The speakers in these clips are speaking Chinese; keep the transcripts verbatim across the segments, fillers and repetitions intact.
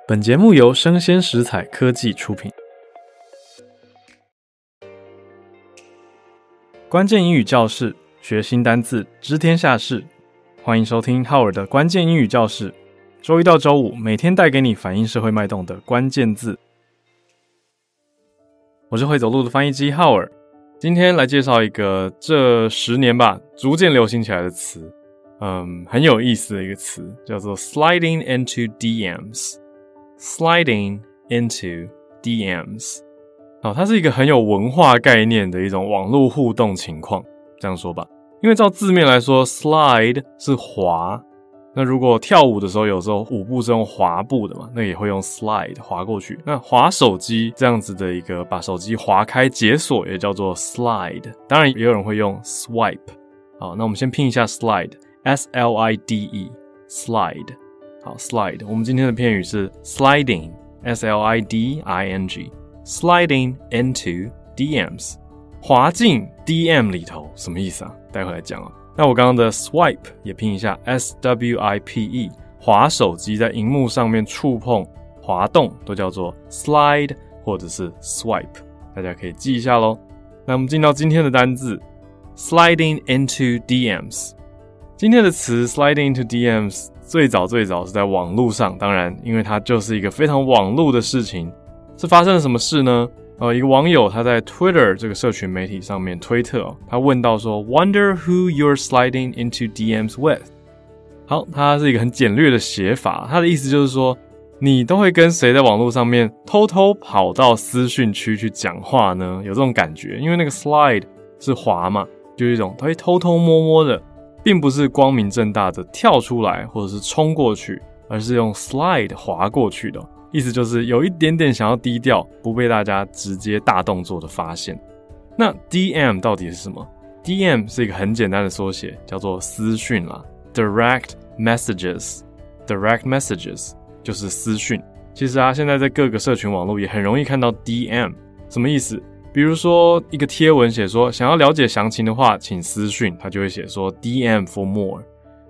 本节目由生鲜食材科技出品。关键英语教室，学新单字，知天下事。欢迎收听浩尔的关键英语教室。周一到周五，每天带给你反映社会脉动的关键字。我是会走路的翻译机浩尔，今天来介绍一个这十年吧逐渐流行起来的词，嗯，很有意思的一个词，叫做 sliding into D Ms。sliding into D Ms， 好，它是一个很有文化概念的一种网络互动情况，这样说吧。因为照字面来说 slide 是滑，那如果跳舞的时候有时候舞步是用滑步的嘛，那也会用 slide 滑过去。那滑手机这样子的一个把手机滑开解锁也叫做 slide， 当然也有人会用 swipe。 好，那我们先拼一下 slide S L I D E slide。好 slide， 我们今天的片语是 sliding S L I D I N G sliding into D Ms， 滑进 D M 里头，什么意思啊？待会来讲啊。那我刚刚的 swipe 也拼一下 S W I P E， 滑手机在荧幕上面触碰滑动都叫做 slide 或者是 swipe， 大家可以记一下咯。那我们进到今天的单字 sliding into D Ms。 今天的词 sliding into D Ms 最早最早是在网络上，当然因为它就是一个非常网络的事情。是发生了什么事呢？呃，一个网友他在 Twitter 这个社群媒体上面推特、哦、他问到说 Wonder who you're sliding into D Ms with。 好，它是一个很简略的写法，它的意思就是说你都会跟谁在网络上面偷偷跑到私讯区去讲话呢？有这种感觉，因为那个 slide 是滑嘛，就是一种会偷偷摸摸的，并不是光明正大的跳出来或者是冲过去，而是用 slide 滑过去的、哦，意思就是有一点点想要低调，不被大家直接大动作的发现。那 D M 到底是什么？ D M 是一个很简单的缩写，叫做私讯啦， Direct Messages Direct Messages 就是私讯。其实啊，现在在各个社群网络也很容易看到 D M， 什么意思？比如说一个贴文写说想要了解详情的话请私讯，他就会写说 D M for more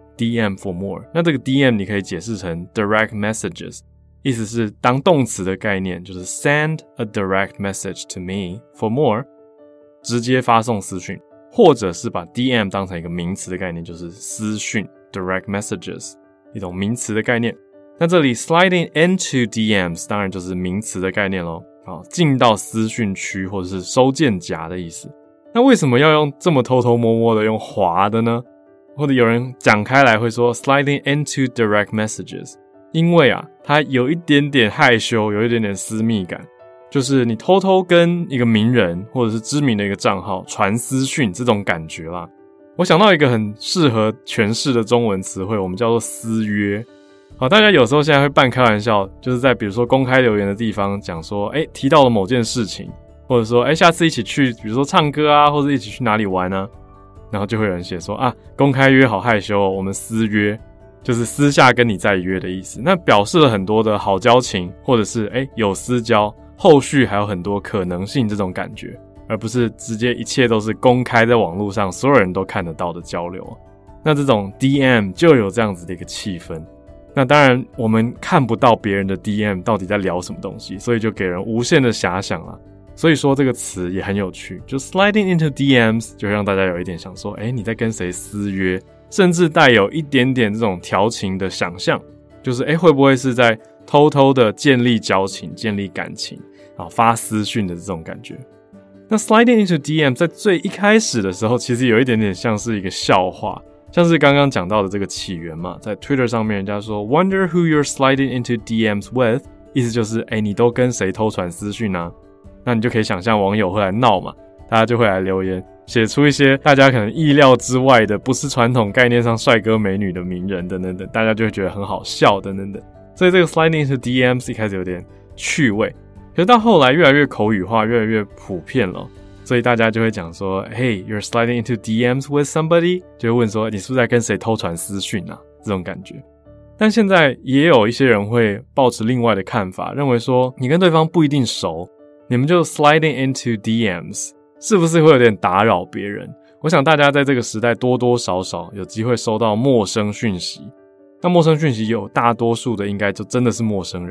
D M for more。 那这个 D M 你可以解释成 Direct Messages，意思是当动词的概念，就是 send a direct message to me for more， 直接发送私讯，或者是把 D M 当成一个名词的概念，就是私讯 direct messages， 一种名词的概念。那这里 sliding into D Ms 当然就是名词的概念咯，好，进到私讯区或者是收件夹的意思。那为什么要用这么偷偷摸摸的用滑的呢？或者有人讲开来会说 sliding into direct messages，因为啊，它有一点点害羞，有一点点私密感，就是你偷偷跟一个名人或者是知名的一个账号传私讯这种感觉啦。我想到一个很适合诠释的中文词汇，我们叫做私约。好，大家有时候现在会半开玩笑，就是在比如说公开留言的地方讲说，诶，提到了某件事情，或者说，诶，下次一起去，比如说唱歌啊，或者一起去哪里玩啊，然后就会有人写说啊，公开约好害羞哦，我们私约。就是私下跟你再约的意思，那表示了很多的好交情，或者是诶有私交，后续还有很多可能性这种感觉，而不是直接一切都是公开在网络上所有人都看得到的交流。那这种 D M 就有这样子的一个气氛。那当然我们看不到别人的 D M 到底在聊什么东西，所以就给人无限的遐想啦。所以说这个词也很有趣，就 sliding into D Ms 就让大家有一点想说，诶你在跟谁私约，甚至带有一点点这种调情的想象，就是诶会不会是在偷偷的建立交情，建立感情啊，发私讯的这种感觉。那 sliding into D M 在最一开始的时候其实有一点点像是一个笑话，像是刚刚讲到的这个起源嘛，在 Twitter 上面人家说 Wonder who you're sliding into D Ms with， 意思就是诶你都跟谁偷传私讯啊，那你就可以想象网友会来闹嘛，大家就会来留言写出一些大家可能意料之外的，不是传统概念上帅哥美女的名人等等等，大家就会觉得很好笑等等等。所以这个 sliding into D Ms 一开始有点趣味，可是到后来越来越口语化，越来越普遍了，所以大家就会讲说 Hey, you're sliding into D Ms with somebody， 就会问说你是不是在跟谁偷传私讯啊，这种感觉。但现在也有一些人会抱持另外的看法，认为说你跟对方不一定熟，你们就 sliding into D Ms是不是会有点打扰别人？我想大家在这个时代多多少少有机会收到陌生讯息，那陌生讯息有大多数的应该就真的是陌生人，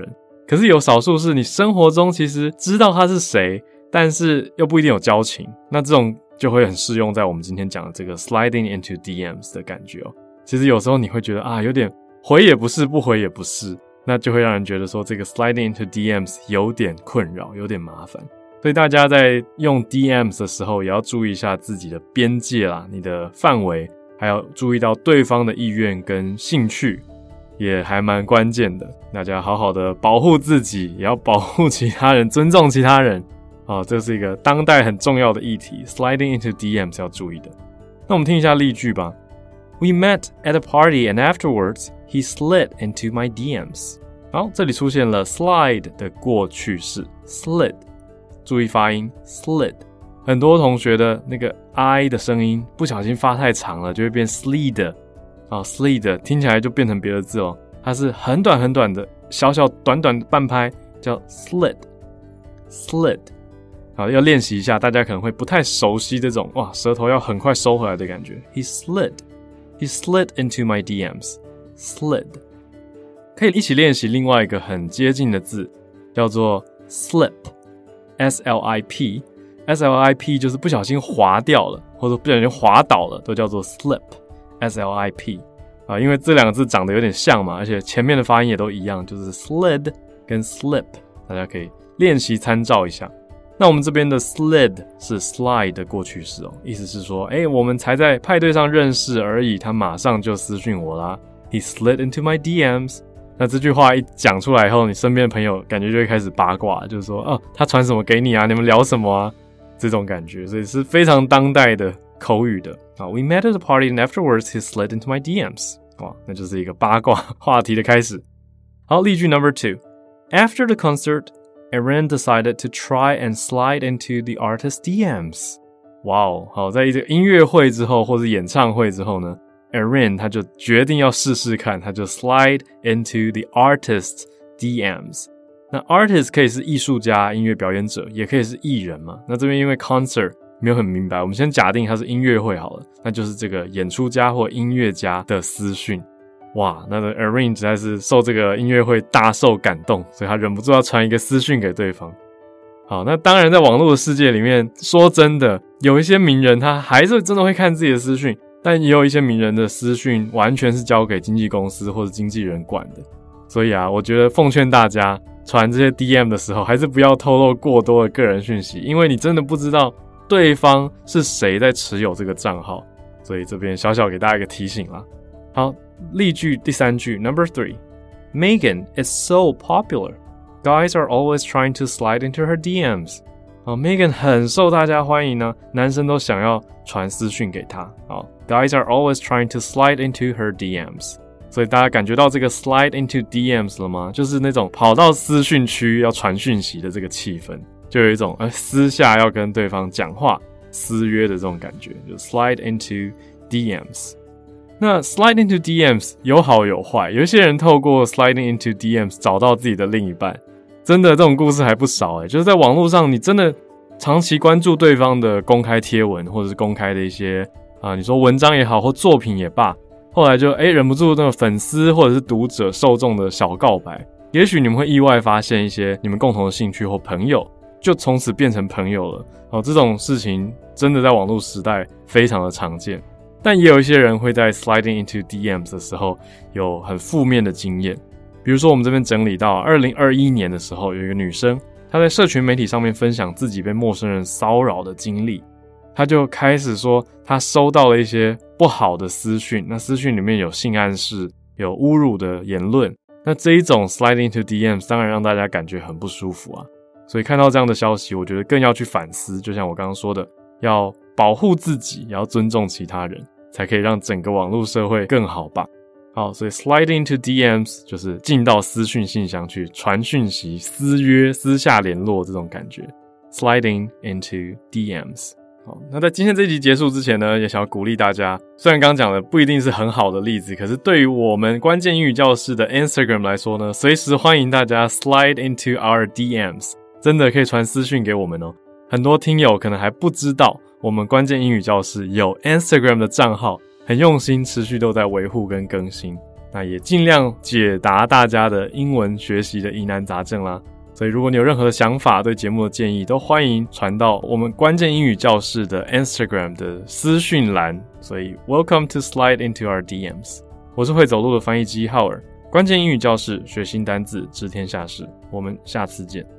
可是有少数是你生活中其实知道他是谁，但是又不一定有交情，那这种就会很适用在我们今天讲的这个 sliding into D Ms 的感觉哦。其实有时候你会觉得啊，有点回也不是，不回也不是，那就会让人觉得说这个 sliding into D Ms 有点困扰，有点麻烦。所以大家在用 D Ms 的时候也要注意一下自己的边界啦，你的范围，还要注意到对方的意愿跟兴趣，也还蛮关键的。大家好好的保护自己，也要保护其他人，尊重其他人。哦，这是一个当代很重要的议题 ，sliding into D Ms 要注意的。那我们听一下例句吧。We met at a party and afterwards he slid into my D Ms。好，这里出现了 slide 的过去式 slid， 注意发音 slid。很多同学的那个 I 的声音不小心发太长了，就会变 slid。哦 slid 听起来就变成别的字了，它是很短很短的小小短短的半拍，叫 slid slid。好，要练习一下，大家可能会不太熟悉这种哇，舌头要很快收回来的感觉。He slid, he slid into my D Ms. Slid， 可以一起练习另外一个很接近的字，叫做 slip, S L I P, S L I P 就是不小心滑掉了，或者不小心滑倒了，都叫做 slip, S L I P。啊，因为这两个字长得有点像嘛，而且前面的发音也都一样，就是 slid 跟 slip， 大家可以练习参照一下。那我们这边的 slid 是 slide 的过去式哦，意思是说，诶，我们才在派对上认识而已，他马上就私讯我啦。He slid into my D Ms。那这句话一讲出来以后，你身边的朋友感觉就会开始八卦，就是说，哦，他传什么给你啊？你们聊什么啊？这种感觉，所以是非常当代的口语的啊。We met at a party and afterwards he slid into my D Ms。哇，那就是一个八卦话题的开始。好，例句 number two. After the concert,Aaron decided to try and slide into the artist's D Ms. 哇哦，好，在这个音乐会之后，或是演唱会之后呢 ，Aaron 他就决定要试试看，他就 slide into the artist's D Ms. 那 artist 可以是艺术家、音乐表演者，也可以是艺人嘛。那这边因为 concert 没有很明白，我们先假定它是音乐会好了，那就是这个演出家或音乐家的私讯。哇，那个 Aaron 实在是受这个音乐会大受感动，所以他忍不住要传一个私讯给对方。好，那当然在网络的世界里面，说真的，有一些名人他还是真的会看自己的私讯，但也有一些名人的私讯完全是交给经纪公司或者经纪人管的。所以啊，我觉得奉劝大家传这些 D M 的时候，还是不要透露过多的个人讯息，因为你真的不知道对方是谁在持有这个账号。所以这边小小给大家一个提醒啦。好，例句第三句 number three. Megan is so popular. Guys are always trying to slide into her D Ms. 好 Megan 很受大家欢迎呢，男生都想要传私讯给她。好 Guys are always trying to slide into her D Ms. 所以大家感觉到这个 slide into D Ms 了吗？就是那种跑到私讯区要传讯息的这个气氛，就有一种呃私下要跟对方讲话私约的这种感觉，就 slide into D Ms。那 slide into D Ms 有好有坏，有一些人透过 sliding into D Ms 找到自己的另一半，真的这种故事还不少诶，就是在网络上你真的长期关注对方的公开贴文，或者是公开的一些啊，你说文章也好或作品也罢，后来就诶忍不住那个粉丝或者是读者受众的小告白，也许你们会意外发现一些你们共同的兴趣或朋友，就从此变成朋友了。哦，这种事情真的在网络时代非常的常见。但也有一些人会在 sliding into D Ms 的时候有很负面的经验，比如说我们这边整理到二零二一年的时候，有一个女生她在社群媒体上面分享自己被陌生人骚扰的经历，她就开始说她收到了一些不好的私讯，那私讯里面有性暗示，有侮辱的言论，那这一种 sliding into D Ms 当然让大家感觉很不舒服啊。所以看到这样的消息，我觉得更要去反思，就像我刚刚说的，要保护自己，也要尊重其他人，才可以让整个网络社会更好吧。好，所以 sliding into D Ms 就是进到私讯信箱去传讯息、私约、私下联络这种感觉。sliding into D Ms。好，那在今天这一集结束之前呢，也想要鼓励大家，虽然刚刚讲的不一定是很好的例子，可是对于我们关键英语教室的 Instagram 来说呢，随时欢迎大家 slide into our D Ms， 真的可以传私讯给我们哦。很多听友可能还不知道，我们关键英语教室有 Instagram 的账号，很用心，持续都在维护跟更新。 那也尽量解答大家的英文学习的疑难杂症啦。所以如果你有任何的想法，对节目的建议，都欢迎传到我们关键英语教室的 Instagram 的私讯栏。所以 Welcome to slide into our D Ms。 我是会走路的翻译机浩尔，关键英语教室，学新单字，知天下事。我们下次见。